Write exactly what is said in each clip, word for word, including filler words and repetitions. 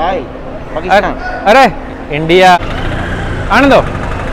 हाय अरे, पाकिस्तान। अरे इंडिया आने दो।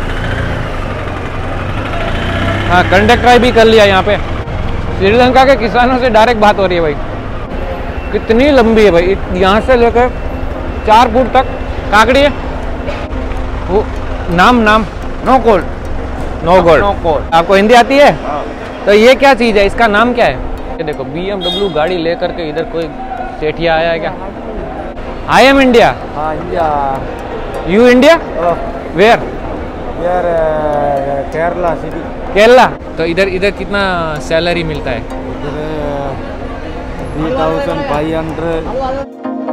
हाँ कंटेक्ट ट्राई भी कर लिया यहाँ पे। श्रीलंका के किसानों से डायरेक्ट बात हो रही है भाई। कितनी लंबी है भाई, यहाँ से लेकर चार फुट तक काकड़ी है। वो नाम नाम no call no gold. No call. आपको हिंदी आती है? हाँ। तो ये क्या चीज़ है, इसका नाम क्या है? ये देखो बी एम डब्ल्यू गाड़ी लेकर के इधर कोई सेठिया आया है क्या? I am India. हाँ इंडिया। You India where? यार केरला सिटी। केरला। तो इधर इधर कितना सैलरी मिलता है? इधर three thousand five hundred.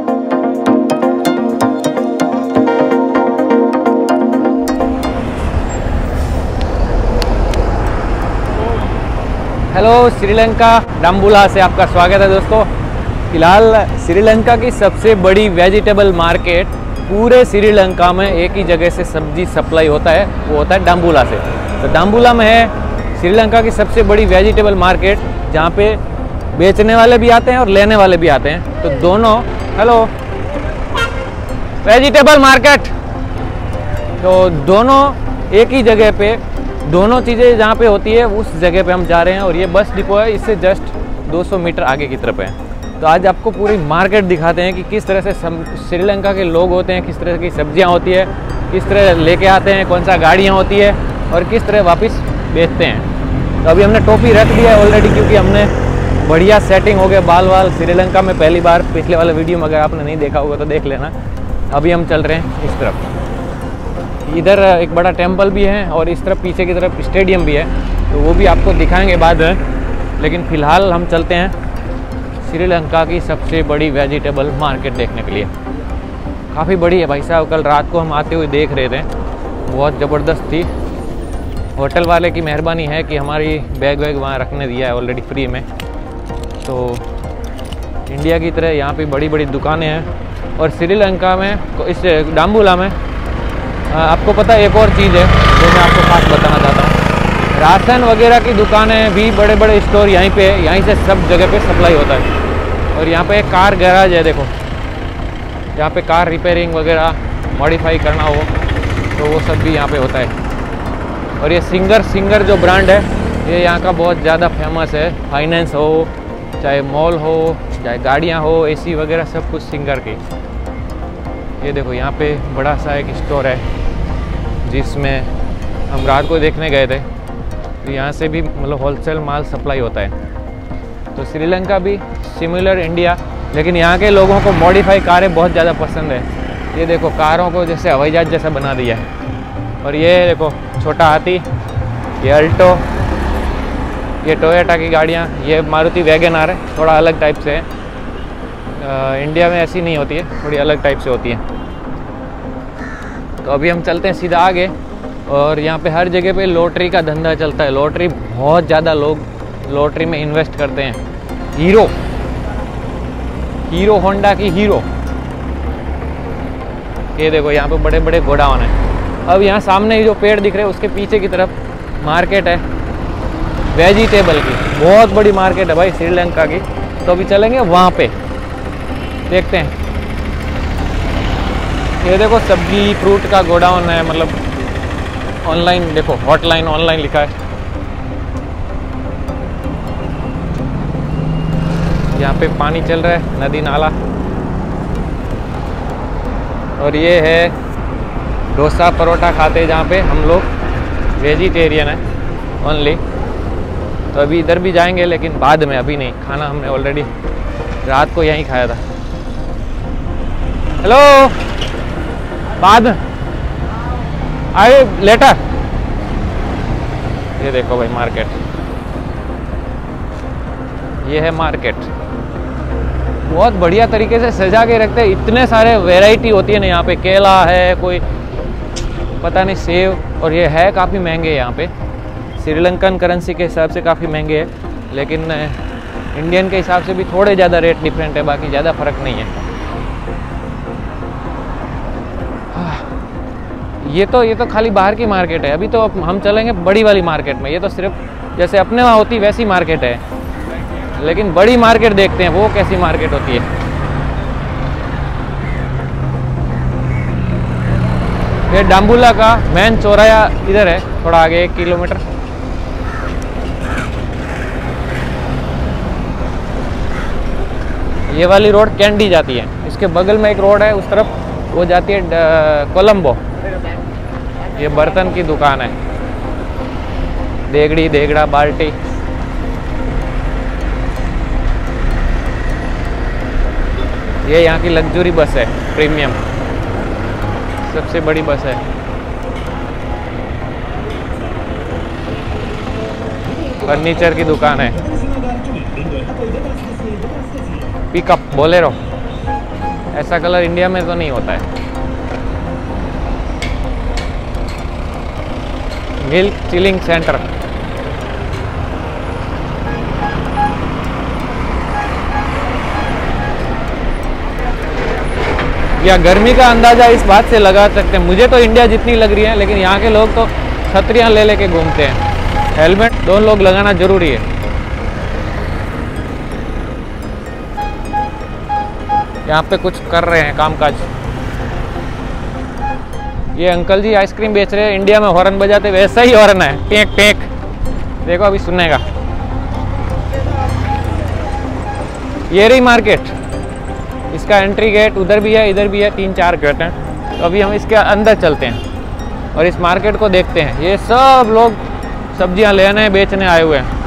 Hello Sri Lanka Dambulla से आपका स्वागत है दोस्तों। फिलहाल श्रीलंका की सबसे बड़ी वेजिटेबल मार्केट पूरे श्रीलंका में एक ही जगह से सब्जी सप्लाई होता है, वो होता है डम्बुला से। तो डम्बुला में है श्रीलंका की सबसे बड़ी वेजिटेबल मार्केट, जहाँ पे बेचने वाले भी आते हैं और लेने वाले भी आते हैं। तो दोनों, हेलो वेजिटेबल मार्केट, तो दोनों एक ही जगह पे, दोनों चीज़ें जहाँ पे होती है उस जगह पे हम जा रहे हैं। और ये बस डिपो है, इससे जस्ट दो सौ मीटर आगे की तरफ है। तो आज आपको पूरी मार्केट दिखाते हैं कि किस तरह से श्रीलंका के लोग होते हैं, किस तरह की सब्जियाँ होती है, किस तरह लेके आते हैं, कौन सा गाड़ियाँ होती है और किस तरह वापस बेचते हैं। तो अभी हमने टोपी रख दिया है ऑलरेडी, क्योंकि हमने बढ़िया सेटिंग हो गया बाल वाल। श्रीलंका में पहली बार, पिछले वाले वीडियो में अगर आपने नहीं देखा होगा तो देख लेना। अभी हम चल रहे हैं इस तरफ। इधर एक बड़ा टेम्पल भी है और इस तरफ पीछे की तरफ स्टेडियम भी है, तो वो भी आपको दिखाएंगे बाद में। लेकिन फ़िलहाल हम चलते हैं श्रीलंका की सबसे बड़ी वेजिटेबल मार्केट देखने के लिए। काफ़ी बड़ी है भाई साहब, कल रात को हम आते हुए देख रहे थे, बहुत ज़बरदस्त थी। होटल वाले की मेहरबानी है कि हमारी बैग वैग वहाँ रखने दिया है ऑलरेडी फ्री में। तो इंडिया की तरह यहाँ पे बड़ी बड़ी दुकानें हैं। और श्रीलंका में, इस डम्बुला में आपको पता है एक और चीज़ है जो मैं आपको खास बताना चाहता हूँ। राशन वगैरह की दुकानें भी, बड़े बड़े स्टोर यहीं पे, यहीं से सब जगह पे सप्लाई होता है। और यहाँ पे एक कार गैराज है, देखो यहाँ पे कार रिपेयरिंग वगैरह मॉडिफाई करना हो तो वो सब भी यहाँ पे होता है। और ये सिंगर सिंगर जो ब्रांड है, ये यहाँ का बहुत ज़्यादा फेमस है। फाइनेंस हो, चाहे मॉल हो, चाहे गाड़ियाँ हो, एसी वगैरह सब कुछ सिंगर की। ये देखो यहाँ पे बड़ा सा एक स्टोर है जिसमें हम रात को देखने गए थे। तो यहाँ से भी मतलब होलसेल माल सप्लाई होता है। तो श्रीलंका भी सिमिलर इंडिया, लेकिन यहाँ के लोगों को मॉडिफाई कारें बहुत ज़्यादा पसंद है। ये देखो कारों को जैसे हवाई जहाज जैसा बना दिया है। और ये देखो छोटा हाथी, ये अल्टो, ये टोयोटा की गाड़ियाँ, ये मारुति वैगन आर है, थोड़ा अलग टाइप से है। आ, इंडिया में ऐसी नहीं होती है, थोड़ी अलग टाइप से होती है। तो अभी हम चलते हैं सीधा आगे। और यहाँ पे हर जगह पे लॉटरी का धंधा चलता है। लॉटरी बहुत ज़्यादा लोग लॉटरी में इन्वेस्ट करते हैं। हीरो हीरो होंडा की हीरो, ये देखो यहाँ पे बड़े बड़े गोडाउन है। अब यहाँ सामने ही जो पेड़ दिख रहे हैं उसके पीछे की तरफ मार्केट है वेजिटेबल की, बहुत बड़ी मार्केट है भाई श्रीलंका की। तो अभी चलेंगे वहाँ पे, देखते हैं। ये देखो सब्जी फ्रूट का गोडाउन है, मतलब ऑनलाइन देखो, हॉटलाइन ऑनलाइन लिखा है। यहाँ पे पानी चल रहा है, नदी नाला। और ये है डोसा परोठा खाते हैं, जहाँ पे हम लोग वेजिटेरियन है ओनली। तो अभी इधर भी जाएंगे, लेकिन बाद में, अभी नहीं। खाना हमने ऑलरेडी रात को यहीं खाया था। हेलो, बाद में आए लेटर। ये देखो भाई मार्केट, ये है मार्केट। बहुत बढ़िया तरीके से सजा के रखते हैं। इतने सारे वैरायटी होती है ना यहाँ पे। केला है, कोई पता नहीं सेब। और ये है काफ़ी महंगे यहाँ पे, श्रीलंकन करेंसी के हिसाब से काफ़ी महंगे है, लेकिन इंडियन के हिसाब से भी थोड़े ज़्यादा रेट डिफरेंट है, बाकी ज़्यादा फ़र्क नहीं है। ये तो ये तो खाली बाहर की मार्केट है। अभी तो हम चलेंगे बड़ी वाली मार्केट में। ये तो सिर्फ जैसे अपने वहाँ होती वैसी मार्केट है, लेकिन बड़ी मार्केट देखते हैं वो कैसी मार्केट होती है। ये डाम्बुला का मेन चौराया इधर है, थोड़ा आगे एक किलोमीटर। ये वाली रोड कैंडी जाती है, इसके बगल में एक रोड है उस तरफ, वो जाती है कोलंबो। ये बर्तन की दुकान है, देगड़ी देगड़ा बाल्टी। ये यहाँ की लग्जरी बस है, प्रीमियम, सबसे बड़ी बस है। फर्नीचर की दुकान है, पिकअप बोलेरो। ऐसा कलर इंडिया में तो नहीं होता है। मिल्क चिलिंग सेंटर, या गर्मी का अंदाजा इस बात से लगा सकते हैं, मुझे तो इंडिया जितनी लग रही है, लेकिन यहाँ के लोग तो छतरियाँ ले लेके घूमते हैं। हेलमेट दोनों लोग लगाना जरूरी है। यहाँ पे कुछ कर रहे हैं कामकाज। ये अंकल जी आइसक्रीम बेच रहे हैं, इंडिया में हॉर्न बजाते वैसा ही हॉर्न है, टेक टेक। देखो अभी सुनेगा। ये रही मार्केट, इसका एंट्री गेट उधर भी है, इधर भी है, तीन चार गेट हैं। तो अभी हम इसके अंदर चलते हैं और इस मार्केट को देखते हैं। ये सब लोग सब्जियां लेने बेचने आए हुए हैं।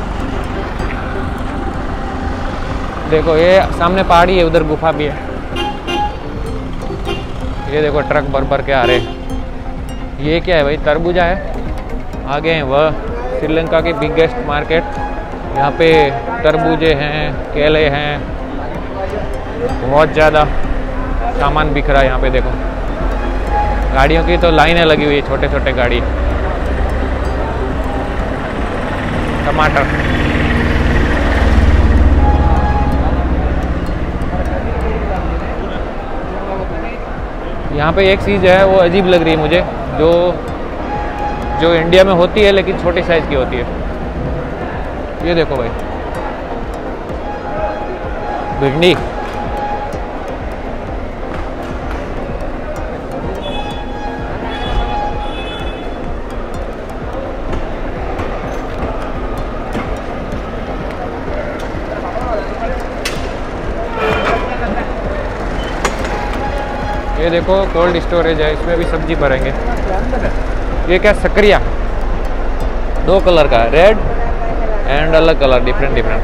देखो ये सामने पहाड़ी है, उधर गुफा भी है। ये देखो ट्रक भर भर के आ रहे हैं। ये क्या है भाई, तरबूजा है। आगे हैं वह श्रीलंका की बिगेस्ट मार्केट। यहाँ पे तरबूजे हैं, केले हैं, बहुत ज़्यादा सामान बिक रहा है यहाँ पे। देखो गाड़ियों की तो लाइनें लगी हुई है, छोटे छोटे गाड़ी। टमाटर, यहाँ पे एक चीज़ है वो अजीब लग रही है मुझे, जो जो इंडिया में होती है लेकिन छोटी साइज़ की होती है। ये देखो भाई, भिंडी। ये देखो कोल्ड स्टोरेज है, इसमें भी सब्जी भरेंगे। ये क्या, सकरिया, दो कलर का, रेड एंड अलग colour, different different.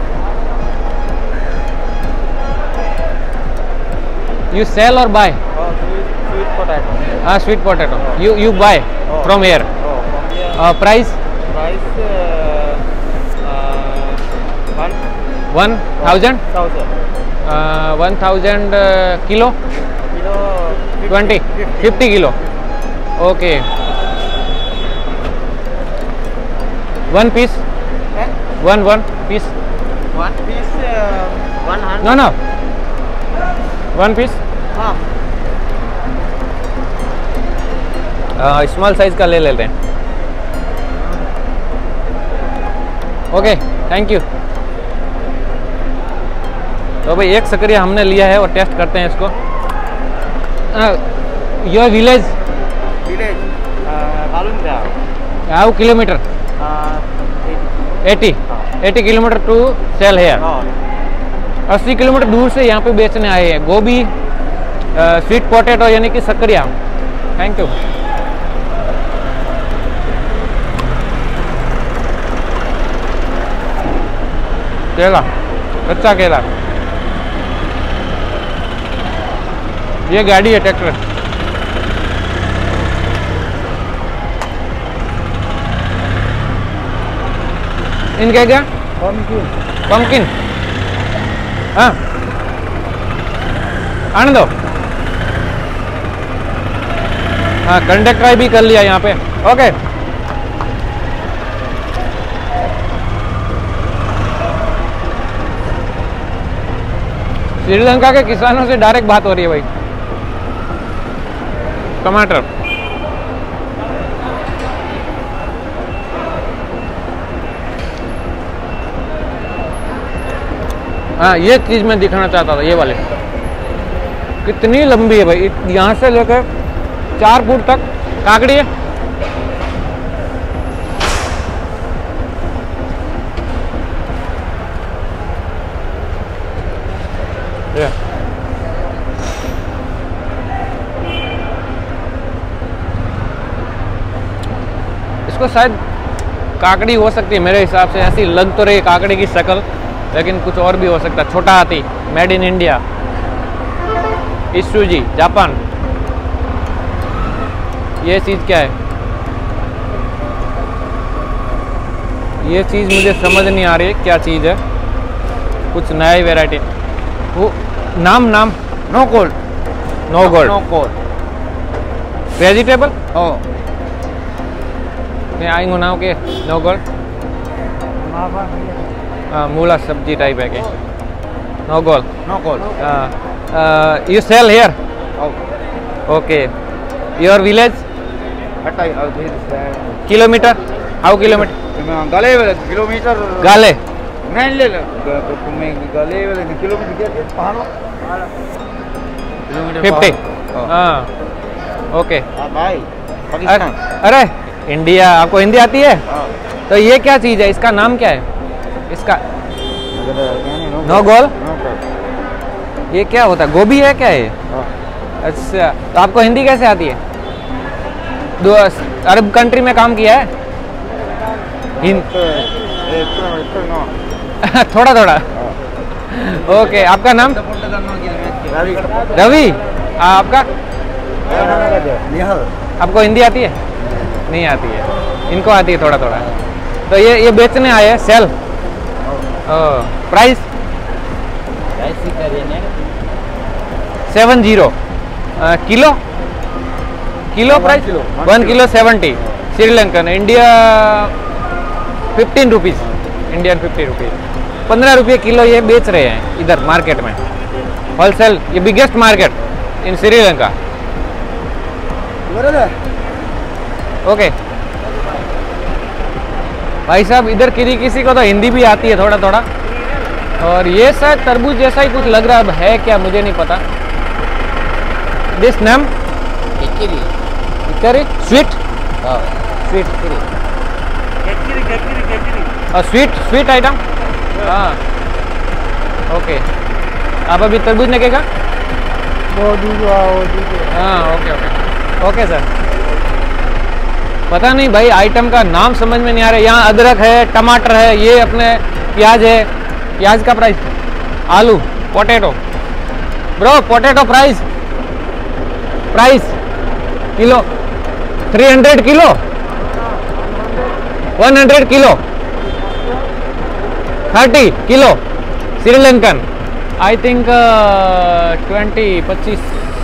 You sell और बाय? Sweet potato. हाँ, sweet potato. You you buy from here? Price? Price one one thousand? thousand. One thousand kilo? Kilo twenty fifty kilo. Okay, one piece? Eh? One one piece? One piece uh, one hundred. No no, one piece. हाँ. Small size का ले लेते हैं। Okay, thank you. तो भाई एक सकरिया हमने लिया है और टेस्ट करते हैं इसको। Your village? Village. Uh, Kalunda. How kilometre? Uh, eighty eighty kilometre to sell here. oh. अस्सी किलोमीटर दूर से यहाँ पे बेचने आए हैं गोभी, स्वीट पोटैटो यानी कि सकरिया। Thank you. केला, कच्चा केला। ये गाड़ी है, ट्रैक्टर। इनका क्या? Pumpkin. पंपकिन। हाँ, आने दो। हाँ, कंडक्ट ट्राई भी कर लिया यहाँ पे। ओके, श्रीलंका के किसानों से डायरेक्ट बात हो रही है भाई। टमाटर, हाँ ये चीज़ मैं दिखाना चाहता था, ये वाले कितनी लंबी है भाई, यहाँ से लेकर चार फुट तक काकड़ी है। ये। इसको शायद काकड़ी हो सकती है मेरे हिसाब से, ऐसी लग तो रही है काकड़ी की शक्ल, लेकिन कुछ और भी हो सकता है। छोटा हाथी, made in India, Isuzu, Japan. ये चीज़ क्या है? ये चीज़ मुझे समझ नहीं आ रही है क्या चीज़ है, कुछ नया ही वेराइटी। वो नाम नाम No gold. No gold, No gold. Vegetable Oh. मैं आएंगे ना ओके। नो गोल्ड, हाँ मूला सब्जी टाइप है के। No gold, No gold. You sell here? Oh. Okay. Your village? But I uh, this is uh, kilometre? How kilometre? गले वाले kilometre गाले नहीं ले ले तुम्हें गले वाले किलोमीटर क्या क्या पहाड़ किलोमीटर फिफ्टी। हाँ हाँ ओके। भाई अरे, पाकिस्तान। अरे इंडिया, आपको हिंदी आती है? हाँ तो ये क्या चीज़ है, इसका नाम क्या है इसका? No goal? ये क्या होता है, गोभी है क्या ये? अच्छा, तो आपको हिंदी कैसे आती है? दो अरब कंट्री में काम किया है? हिंद थोड़ा थोड़ा। ओके, आपका नाम? रवि। आपका? आपको हिंदी आती है? नहीं आती है, इनको आती है थोड़ा थोड़ा। तो ये ये बेचने आए हैं, sell. Price? Seven zero kilo kilo price? One kilo seventy Sri Lankan. India fifteen rupees, Indian fifty rupees. पंद्रह रुपये किलो ये बेच रहे हैं इधर मार्केट में, होलसेल। ये biggest market in Sri Lanka. Okay भाई साहब, इधर किसी किसी को तो हिंदी भी आती है थोड़ा थोड़ा। और ये शायद तरबूज जैसा ही कुछ लग रहा है, अब है क्या मुझे नहीं पता। दिस नेम किकरी करी स्वीट हाँ स्वीट किकरी किकरी किकरी और स्वीट स्वीट आइटम। हाँ ओके, आप अभी तरबूज लगेगा? हाँ ओके ओके ओके सर। पता नहीं भाई, आइटम का नाम समझ में नहीं आ रहा है। यहाँ अदरक है, टमाटर है, ये अपने प्याज है। प्याज का प्राइस? आलू, potato. Bro potato price price kilo three hundred kilo one hundred kilo thirty kilo Sri Lankan. I think twenty पच्चीस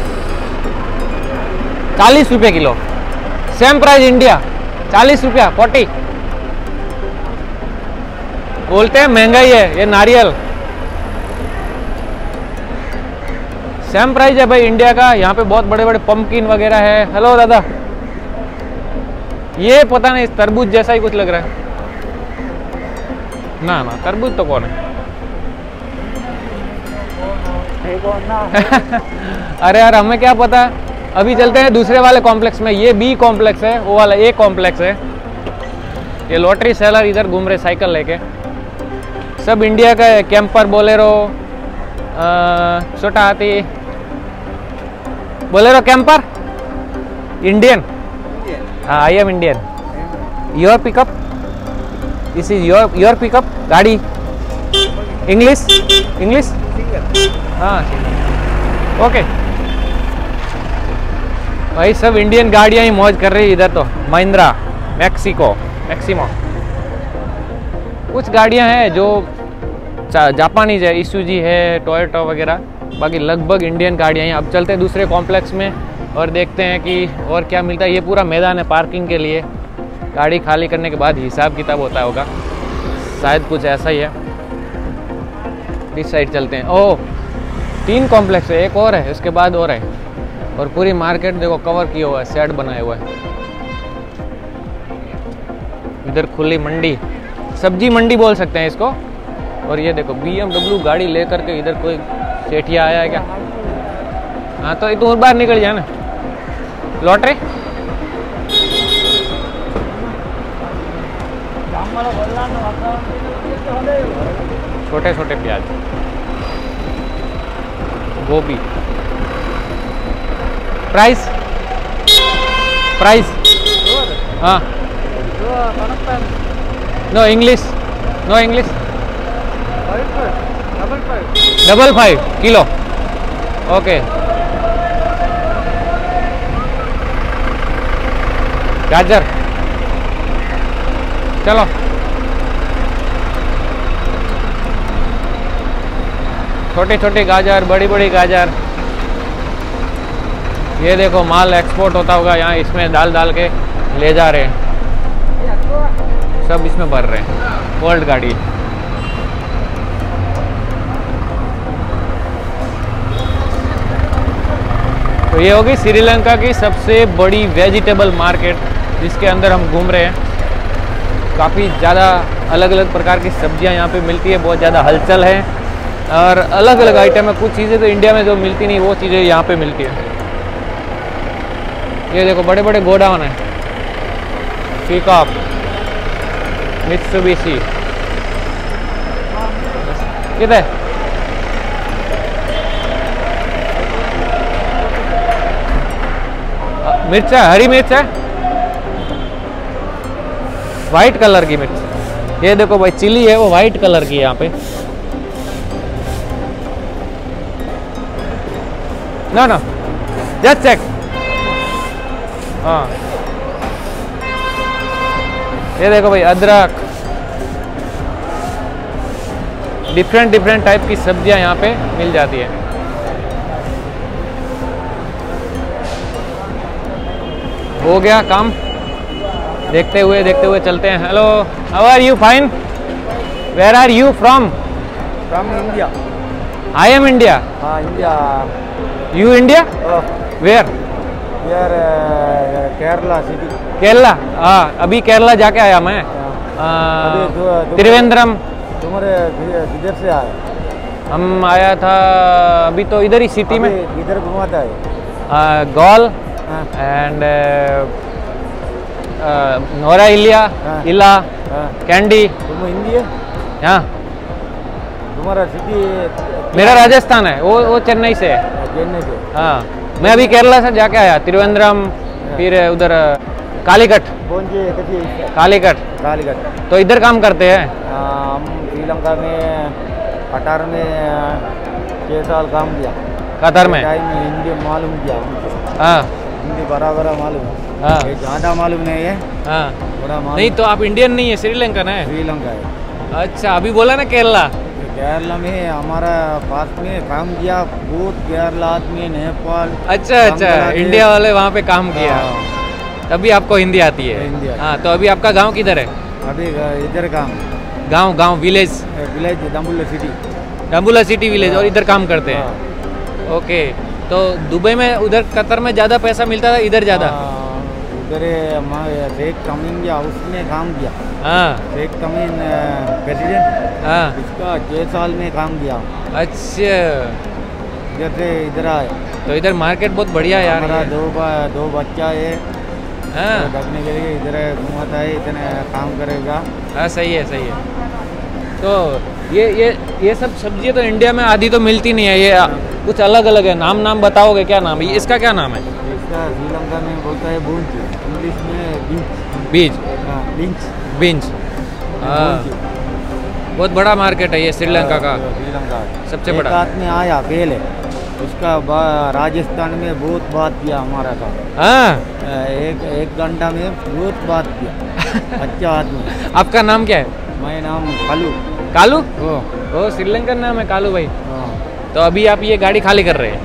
चालीस रुपये किलो। सेम प्राइस इंडिया, चालीस रुपया फोर्टी। बोलते हैं महंगाई है, ये नारियल। सेम प्राइस है भाई इंडिया का। यहाँ पे बहुत बड़े बड़े पंपकिन वगैरह है। हेलो दादा, ये पता नहीं तरबूज जैसा ही कुछ लग रहा है। ना ना तरबूज तो कौन है? अरे यार हमें क्या पता। अभी चलते हैं दूसरे वाले कॉम्प्लेक्स में। ये बी कॉम्प्लेक्स है, वो वाला ए कॉम्प्लेक्स है। ये लॉटरी सेलर इधर घूम रहे साइकिल लेके। सब इंडिया का है, कैंपर, बोलेरो, छोटा हाथी। Bolero camper Indian. हाँ I am Indian. Your pickup, this is your your pickup गाड़ी। इंग्लिश इंग्लिश हाँ ओके भाई, सब इंडियन गाड़ियाँ ही मौज कर रही है इधर तो। Mahindra, Mexico, Maximo. कुछ गाड़ियाँ हैं जो जापानीज है, इशूजी है, टोयोटा वगैरह। बाकी लगभग इंडियन गाड़ियाँ हैं। अब चलते हैं दूसरे कॉम्प्लेक्स में और देखते हैं कि और क्या मिलता है। ये पूरा मैदान है पार्किंग के लिए। गाड़ी खाली करने के बाद हिसाब किताब होता होगा, शायद कुछ ऐसा ही है। इस साइड चलते हैं। ओह तीन कॉम्प्लेक्स है, एक और है, उसके बाद और है। और पूरी मार्केट देखो कवर किया हुआ है, शेड बनाया हुआ है। इधर खुली मंडी, सब्जी मंडी बोल सकते हैं इसको। और ये देखो बी एम डब्ल्यू गाड़ी लेकर के इधर कोई सेठिया आया है क्या? हाँ तो तू बाहर निकल जाए ना। लॉटरी छोटे छोटे प्याज, गोभी। प्राइस प्राइस हाँ, no English, no English. Double five kilo, okay. गाजर, चलो। छोटी छोटी गाजर, बड़ी बड़ी गाजर। ये देखो माल एक्सपोर्ट होता होगा यहाँ, इसमें डाल डाल के ले जा रहे हैं, सब इसमें भर रहे हैं। वर्ल्ड गाड़ी। तो ये होगी श्रीलंका की सबसे बड़ी वेजिटेबल मार्केट, जिसके अंदर हम घूम रहे हैं। काफ़ी ज़्यादा अलग अलग प्रकार की सब्जियां यहाँ पे मिलती है, बहुत ज़्यादा हलचल है और अलग अलग आइटम है। कुछ चीज़ें तो इंडिया में जो मिलती नहीं, वो चीज़ें यहाँ पे मिलती है। ये देखो बड़े बड़े गोडाउन है, पीकॉक, मित्सुबिशी। किधर मिर्च है, हरी मिर्च है, वाइट कलर की मिर्च। ये देखो भाई चिली है, वो वाइट कलर की है यहाँ पे। ना ना जस्ट चेक। हाँ ये देखो भाई अदरक, डिफरेंट डिफरेंट टाइप की सब्जियां यहाँ पे मिल जाती है। हो गया काम, देखते हुए देखते हुए चलते हैं। Hello, how are you? Fine. Where are you from? From India. I am India. हाँ इंडिया। You India? वेयर? यार केरला सिटी। केरला? हाँ अभी केरला जाके आया मैं। त्रिवेंद्रम। तुम्हारे किधर से आए? हम आया था अभी तो इधर ही सिटी में। इधर घुमाता है? गॉल एंड नोरा इलिया, इला, कैंडी। तुम हिंदी है? हाँ। तुम्हारा सिटी? मेरा राजस्थान है, वो वो चेन्नई से है। चेन्नई से? हाँ मैं अभी केरला से जाके आया, त्रिवेंद्रम, फिर उधर कालीकट। कौन सी? कालीकट। कालीकट। तो इधर काम करते हैं हम। श्रीलंका में कतार में छः साल काम किया। कतार में? टाइम में हिंदी मालूम किया। हाँ हिंदी बराबर मालूम। हाँ ज़्यादा मालूम नहीं है। हाँ थोड़ा मालूम। नहीं तो आप इंडियन नहीं है, श्रीलंकन है? श्रीलंका है। अच्छा अभी बोला ना केरला। केरला में हमारा पास में काम किया, बहुत केरला आदमी, नेपाल। अच्छा अच्छा, इंडिया वाले वहाँ पे काम किया, तभी आपको हिंदी आती है। हिंदी आती। हाँ तो अभी आपका गांव किधर है? अभी इधर काम। गांव गांव village? Village Dambulla city. Dambulla city village. और इधर काम करते हैं? ओके। तो दुबई में, उधर कतर में ज़्यादा पैसा मिलता था, इधर ज़्यादा? उधर शेख तमीम किया, उसने काम किया। हाँ शेख तमीम प्रेसिडेंट। हाँ इसका छः साल में काम किया। अच्छा इधर से इधर आए। तो इधर मार्केट बहुत बढ़िया है यार। हमारा दो बा, दो बच्चा है। हाँ तो देखने के लिए इधर घूमता है, इतने काम करेगा। हाँ सही है सही है। तो ये ये ये सब सब्जियाँ तो इंडिया में आधी तो मिलती नहीं है, ये कुछ अलग अलग है। नाम नाम बताओगे क्या नाम है इसका? क्या नाम है इसका? श्रीलंका में बोलता है बूंज, इंग्लिश में बीज। बीज? हाँ बींज। बींज। हाँ बहुत बड़ा मार्केट है ये श्रीलंका का। श्रीलंका सबसे बड़ा। एक आदमी आया पहले, उसका राजस्थान में बहुत बात किया हमारा का। हाँ एक एक घंटा में बहुत बात किया। अच्छा आदमी। आपका नाम क्या है? मैं नाम कालू। कालू? ओ ओ श्रीलंकन नाम है कालू भाई। हाँ। तो अभी आप ये गाड़ी खाली कर रहे हैं?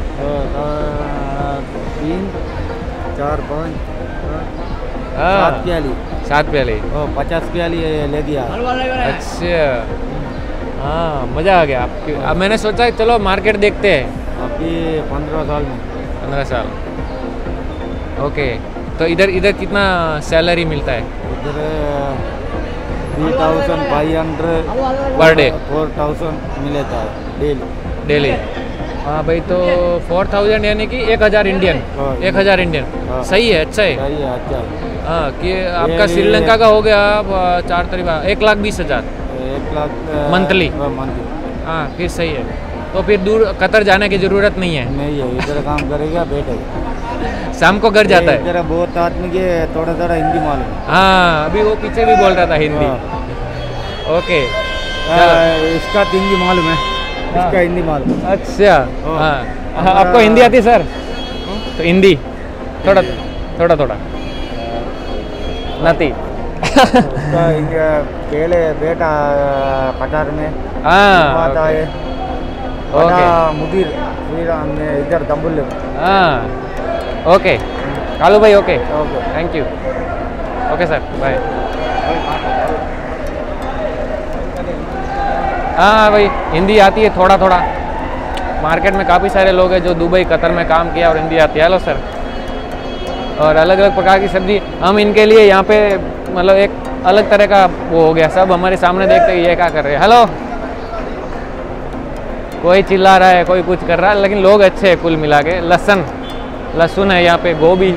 तीन चार पाँच हाँ सात प्याली। सात प्याले? ओ पचास प्याली ले दिया। अच्छा हाँ मज़ा आ गया आपकी। अब मैंने सोचा चलो मार्केट देखते हैं। अभी पंद्रह साल में। पंद्रह साल ओके। तो इधर इधर कितना सैलरी मिलता है? इधर three thousand five hundred per day? Four thousand मिलता है डेली। डेली? हाँ भाई, तो फोर थाउजेंड यानी कि एक हज़ार इंडियन, हाँ, एक हज़ार इंडियन। हाँ। सही है, अच्छा है। सही है, अच्छा है। हाँ, कि आपका ये- श्रीलंका का हो गया अब, चार तरीका एक लाख बीस हज़ार एक लाख Monthly? मंथली हाँ, फिर सही है। तो फिर दूर कतर जाने की ज़रूरत नहीं है, नहीं है, इधर काम करेगा बैठेगा। शाम को घर जाता है। इधर बहुत आदमी के थोड़ा थोड़ा हिंदी मालूम है। हाँ, अभी वो पीछे भी बोल रहा था हिंदी। हाँ। ओके, आ, इसका तो हिंदी मालूम है, इसका हिंदी मालूम है। अच्छा। हाँ। हाँ, हमारा- आपको हिंदी आती है सर? तो हिंदी थोड़ा थोड़ा थोड़ा नती। उसका इंडिया पहले बेटा कटार में हाँ, माता है, ओके बड़ा मुदीर श्रीराम में इधर दम्बुल्ले में। हाँ, ओके कालू भाई, okay okay. Thank you. Okay sir, bye. हाँ भाई, हिंदी आती है थोड़ा थोड़ा। मार्केट में काफ़ी सारे लोग हैं जो दुबई कतर में काम किया और हिंदी आती है। Hello sir. और अलग अलग प्रकार की सब्जी हम इनके लिए यहाँ पे मतलब एक अलग तरह का वो हो गया, सब हमारे सामने देखते हैं ये क्या कर रहे हैं। हेलो, कोई चिल्ला रहा है, कोई कुछ कर रहा है, लेकिन लोग अच्छे हैं कुल मिला के। लहसुन लहसुन है यहाँ पे, गोभी,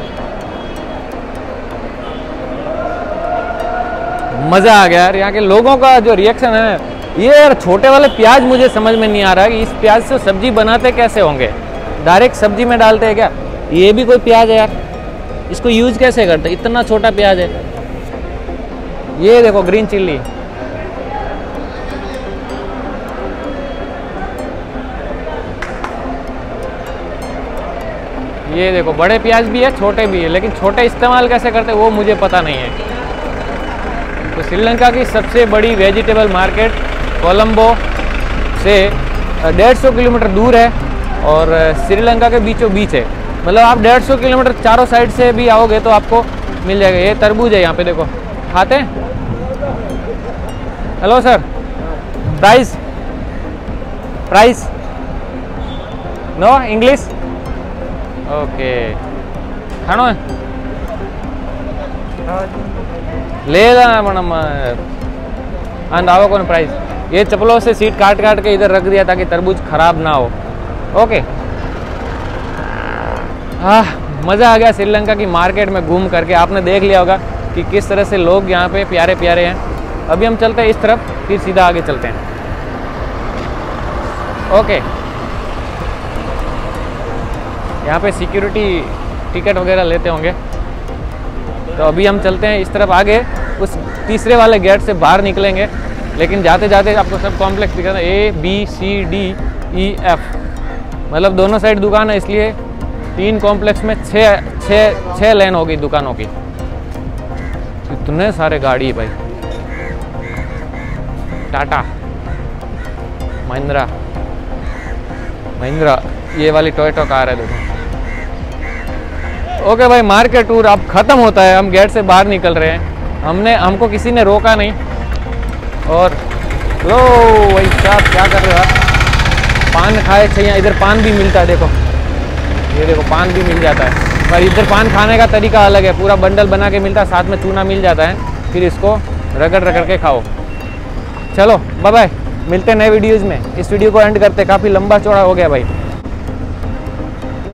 मज़ा आ गया यार। यहाँ के लोगों का जो रिएक्शन है, ये यार छोटे वाले प्याज मुझे समझ में नहीं आ रहा है कि इस प्याज से सब्जी बनाते कैसे होंगे। डायरेक्ट सब्जी में डालते हैं क्या? ये भी कोई प्याज है यार, इसको यूज कैसे करते हैं? इतना छोटा प्याज है। ये देखो ग्रीन चिल्ली, ये देखो बड़े प्याज भी है छोटे भी है, लेकिन छोटे इस्तेमाल कैसे करते हैं वो मुझे पता नहीं है। तो श्रीलंका की सबसे बड़ी वेजिटेबल मार्केट कोलंबो से डेढ़ सौ किलोमीटर दूर है और श्रीलंका के बीचों बीच है। मतलब आप डेढ़ सौ किलोमीटर चारों साइड से भी आओगे तो आपको मिल जाएगा। ये तरबूज है यहाँ पे, देखो खाते हैं। Hello sir, price price no English? Okay, खानो है लेगा मैडम अंदावा कौन प्राइस। ये चप्पलों से सीट काट काट के इधर रख दिया ताकि तरबूज खराब ना हो। ओके, हाँ मज़ा आ गया श्रीलंका की मार्केट में घूम करके। आपने देख लिया होगा कि किस तरह से लोग यहाँ पे प्यारे प्यारे हैं। अभी हम चलते हैं इस तरफ, फिर सीधा आगे चलते हैं। ओके, यहाँ पे सिक्योरिटी टिकट वगैरह लेते होंगे। तो अभी हम चलते हैं इस तरफ आगे, उस तीसरे वाले गेट से बाहर निकलेंगे। लेकिन जाते जाते आपको सब कॉम्प्लेक्स दिखा है, A B C D E F, मतलब दोनों साइड दुकान है, इसलिए तीन कॉम्प्लेक्स में छः छः छः लेन होगी दुकानों की। इतने सारे गाड़ी है भाई, टाटा, महिंद्रा महिंद्रा ये वाली टोयोटा कार है देखो। ओके भाई, मार्केट टूर अब ख़त्म होता है। हम गेट से बाहर निकल रहे हैं। हमने हमको किसी ने रोका नहीं। और लो भाई साहब क्या कर रहे हो आप? पान खाए चाहिए, इधर पान भी मिलता है देखो, ये देखो पान भी मिल जाता है। पर इधर पान खाने का तरीका अलग है, पूरा बंडल बना के मिलता है, साथ में चूना मिल जाता है, फिर इसको रगड़ रगड़ के खाओ। चलो बाय बाय, मिलते हैं नए वीडियोज़ में। इस वीडियो को एंड करते, काफ़ी लंबा चौड़ा हो गया भाई।